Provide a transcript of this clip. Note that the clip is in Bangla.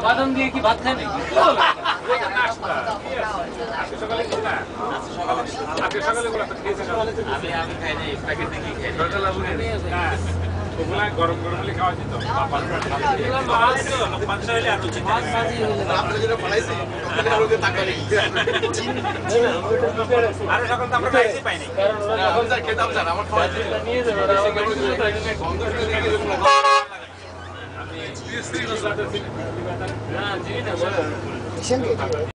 বাদাম দিয়ে কি ভাত খায় নাকি? আমি খাই নাই, প্যাকেট থেকে খাই। গরম গরম খাওয়া যেত। আরে সকাল তো আমরা খাইছি পাইনি। খেতাম স্যার আমার খাওয়া ছিল। আমি